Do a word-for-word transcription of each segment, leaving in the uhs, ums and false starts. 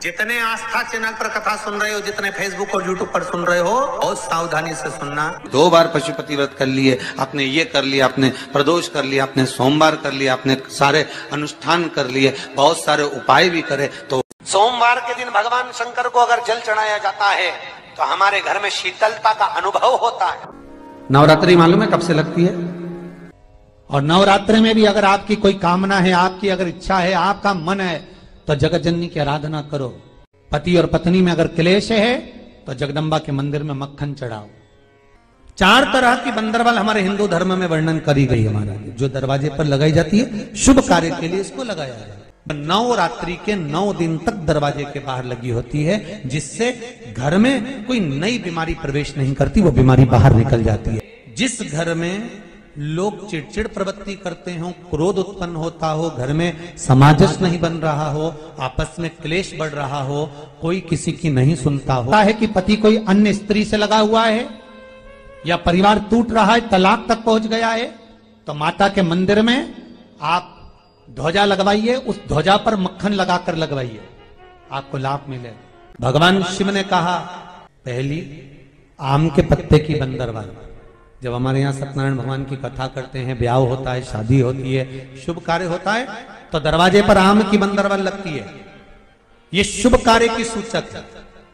जितने आस्था चैनल पर कथा सुन रहे हो, जितने फेसबुक और यूट्यूब पर सुन रहे हो, बहुत सावधानी से सुनना। दो बार पशुपति व्रत कर लिए, आपने ये कर लिया, आपने प्रदोष कर लिया, आपने सोमवार कर लिया, आपने सारे अनुष्ठान कर लिए, बहुत सारे उपाय भी करे, तो सोमवार के दिन भगवान शंकर को अगर जल चढ़ाया जाता है तो हमारे घर में शीतलता का अनुभव होता है। नवरात्रि मालूम है कब से लगती है? और नवरात्रि में भी अगर आपकी कोई कामना है, आपकी अगर इच्छा है, आपका मन है, तो जगत जननी की आराधना करो। पति और पत्नी में अगर क्लेश है तो जगदम्बा के मंदिर में मक्खन चढ़ाओ। चार तरह की बंदरवाल हमारे हिंदू धर्म में वर्णन करी गई है महाराज, जो दरवाजे पर लगाई जाती है शुभ कार्य के लिए, इसको लगाया जाए। नौ रात्रि के नौ दिन तक दरवाजे के बाहर लगी होती है, जिससे घर में कोई नई बीमारी प्रवेश नहीं करती, वो बीमारी बाहर निकल जाती है। जिस घर में लोग चिड़चिड़ प्रवृत्ति करते हो, क्रोध उत्पन्न होता हो, घर में सामंजस्य नहीं बन रहा हो, आपस में क्लेश बढ़ रहा हो, कोई किसी की नहीं सुनता हो, है कि पति कोई अन्य स्त्री से लगा हुआ है या परिवार टूट रहा है, तलाक तक पहुंच गया है, तो माता के मंदिर में आप ध्वजा लगवाइए, उस ध्वजा पर मक्खन लगाकर लगवाइए, आपको लाभ मिले। भगवान शिव ने कहा पहली आम के पत्ते की बंदरवाल। जब हमारे यहाँ सत्यनारायण भगवान की कथा करते हैं, ब्याह होता है, शादी होती है, शुभ कार्य होता है, तो दरवाजे पर आम की बंदरवाल लगती है, ये शुभ कार्य की सूचक है।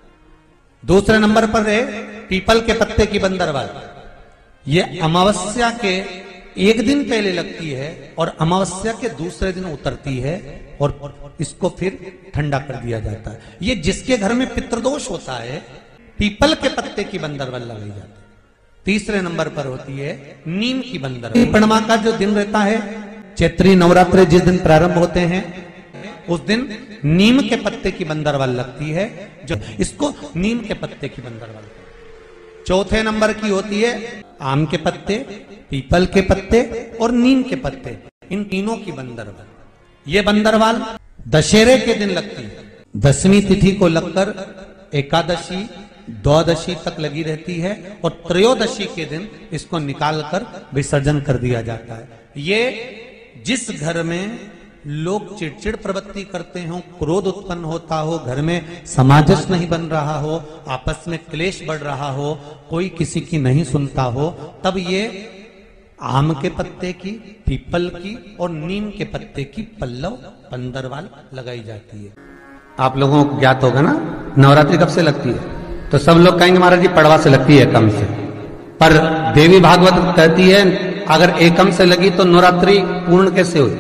दूसरे नंबर पर है पीपल के पत्ते की बंदरवाल। ये अमावस्या के एक दिन पहले लगती है और अमावस्या के दूसरे दिन उतरती है और इसको फिर ठंडा कर दिया जाता है। ये जिसके घर में पितृदोष होता है, पीपल के पत्ते की बंदरवाल लगाई जाती है। तीसरे नंबर पर होती है नीम की बंदरवाल। पूर्णिमा का जो दिन रहता है, चैत्री नवरात्र जिस दिन प्रारंभ होते हैं, उस दिन नीम के पत्ते की बंदरवाल लगती है, जो इसको नीम के पत्ते की बंदरवाल। चौथे नंबर की होती है आम के पत्ते, पीपल के पत्ते और नीम के पत्ते, इन तीनों की बंदरवाल। ये बंदरवाल दशहरे के दिन लगती है, दसवीं तिथि को लगकर एकादशी द्वादशी तक लगी रहती है और त्रयोदशी के दिन इसको निकालकर विसर्जन कर दिया जाता है। ये जिस घर में लोग चिड़चिड़ प्रवृत्ति करते हो, क्रोध उत्पन्न होता हो, घर में सामंजस्य नहीं बन रहा हो, आपस में क्लेश बढ़ रहा हो, कोई किसी की नहीं सुनता हो, तब ये आम के पत्ते की, पीपल की और नीम के पत्ते की पल्लव बंदरवाल लगाई जाती है। आप लोगों को ज्ञात होगा ना नवरात्रि कब से लगती है? तो सब लोग कहेंगे महाराज जी पड़वा से लगती है, एकम से। पर देवी भागवत कहती है अगर एकम से लगी तो नवरात्रि पूर्ण कैसे हुई?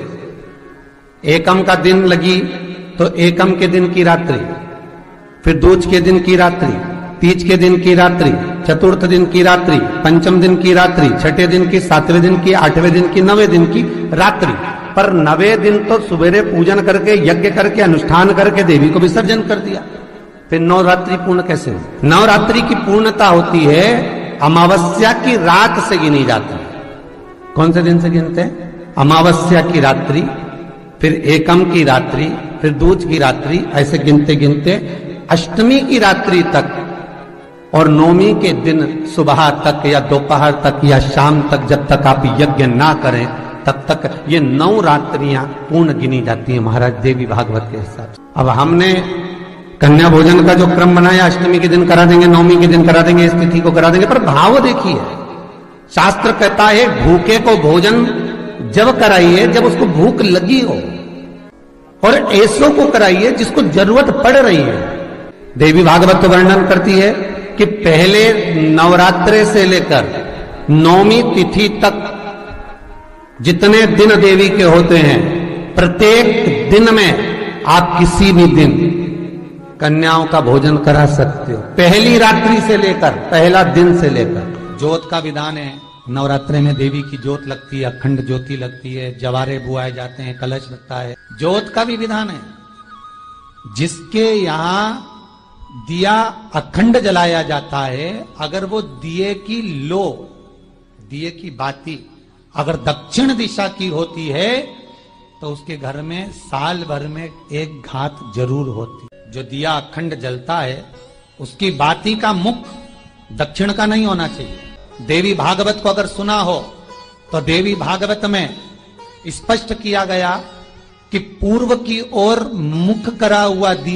एकम का दिन लगी तो एकम के दिन की रात्रि, फिर दूज के दिन की रात्रि, तीज के दिन की रात्रि, चतुर्थ दिन की रात्रि, पंचम दिन की रात्रि, छठे दिन की, सातवें दिन की, आठवें दिन की, नवे दिन की रात्रि। पर नवे दिन तो सुबेरे पूजन करके, यज्ञ करके, अनुष्ठान करके देवी को विसर्जन कर दिया, फिर नवरात्रि पूर्ण कैसे हो? नवरात्रि की पूर्णता होती है अमावस्या की रात से गिनी जाती है। कौन से दिन से गिनते हैं? अमावस्या की रात्रि, फिर एकम की रात्रि, फिर दूज की रात्रि, ऐसे गिनते गिनते अष्टमी की रात्रि तक और नौमी के दिन सुबह तक या दोपहर तक या शाम तक, जब तक आप यज्ञ ना करें तब तक ये नौ रात्रियां पूर्ण गिनी जाती है महाराज देवी भागवत के हिसाब से। अब हमने कन्या भोजन का जो क्रम बनाया, अष्टमी के दिन करा देंगे, नौमी के दिन करा देंगे, इस तिथि को करा देंगे, पर भाव देखिए, शास्त्र कहता है भूखे को भोजन जब कराइए जब उसको भूख लगी हो, और ऐसों को कराइए जिसको जरूरत पड़ रही है। देवी भागवत तो वर्णन करती है कि पहले नवरात्रे से लेकर नौमी तिथि तक जितने दिन देवी के होते हैं, प्रत्येक दिन में आप किसी भी दिन कन्याओं का भोजन करा सकते हो, पहली रात्रि से लेकर, पहला दिन से लेकर। ज्योत का विधान है, नवरात्रि में देवी की ज्योत लगती है, अखंड ज्योति लगती है, जवारे बुआए जाते हैं, कलश लगता है, ज्योत का भी विधान है। जिसके यहाँ दिया अखंड जलाया जाता है, अगर वो दिए की लो, दिए की बाती अगर दक्षिण दिशा की होती है तो उसके घर में साल भर में एक घात जरूर होती। जो दिया अखंड जलता है उसकी बाती का मुख दक्षिण का नहीं होना चाहिए। देवी भागवत को अगर सुना हो तो देवी भागवत में स्पष्ट किया गया कि पूर्व की ओर मुख करा हुआ दिया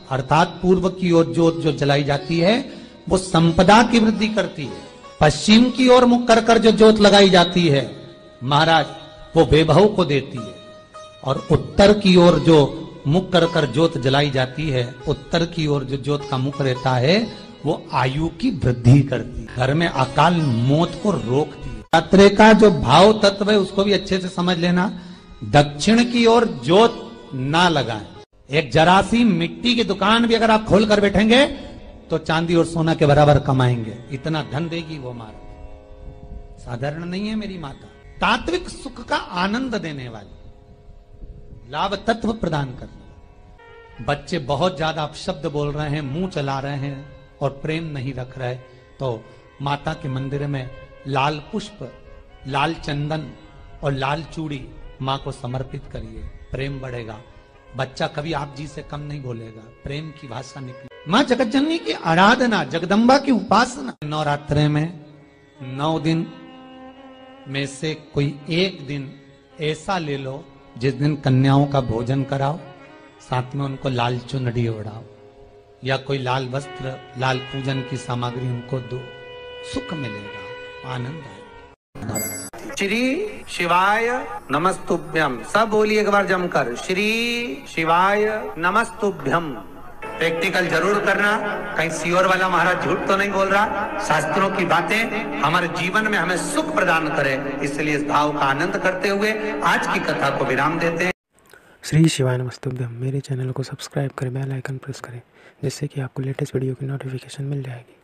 अर्थात पूर्व की ओर ज्योत जो जलाई जाती है वो संपदा की वृद्धि करती है। पश्चिम की ओर मुख कर कर जो ज्योत लगाई जाती है महाराज वो वैभव को देती है। और उत्तर की ओर जो मुख कर कर ज्योत जलाई जाती है, उत्तर की ओर जो ज्योत का मुख रहता है वो आयु की वृद्धि करती है, घर में अकाल मौत को रोकती है। यात्रे का जो भाव तत्व है उसको भी अच्छे से समझ लेना। दक्षिण की ओर ज्योत ना लगाएं। एक जरा सी मिट्टी की दुकान भी अगर आप खोल कर बैठेंगे तो चांदी और सोना के बराबर कमाएंगे, इतना धन देगी वो मारा। साधारण नहीं है मेरी माता। तात्विक सुख का आनंद देने वाली, लाभ तत्व प्रदान करने। बच्चे बहुत ज्यादा अपशब्द बोल रहे हैं, मुंह चला रहे हैं और प्रेम नहीं रख रहे, तो माता के मंदिर में लाल पुष्प, लाल चंदन और लाल चूड़ी माँ को समर्पित करिए, प्रेम बढ़ेगा। बच्चा कभी आप जी से कम नहीं बोलेगा, प्रेम की भाषा निकले। माँ जगतजननी की आराधना, जगदम्बा की उपासना। नवरात्रे में नौ दिन में से कोई एक दिन ऐसा ले लो जिस दिन कन्याओं का भोजन कराओ, साथ में उनको लाल चुनरी ओढ़ाओ या कोई लाल वस्त्र, लाल पूजन की सामग्री उनको दो, सुख मिलेगा, आनंद आएगा। श्री शिवाय नमस्तुभ्यम, सब बोलिए एक बार जमकर, श्री शिवाय नमस्तुभ्यम। प्रैक्टिकल जरूर करना, कहीं सियोर वाला महाराज झूठ तो नहीं बोल रहा। शास्त्रों की बातें हमारे जीवन में हमें सुख प्रदान करे, इसलिए इस भाव का आनंद करते हुए आज की कथा को विराम देते हैं। श्री शिवाय नमस्तुभ्यम। मेरे चैनल को सब्सक्राइब करें, बेल आइकन प्रेस करें, जिससे कि आपको लेटेस्ट वीडियो की नोटिफिकेशन मिल जाएगी।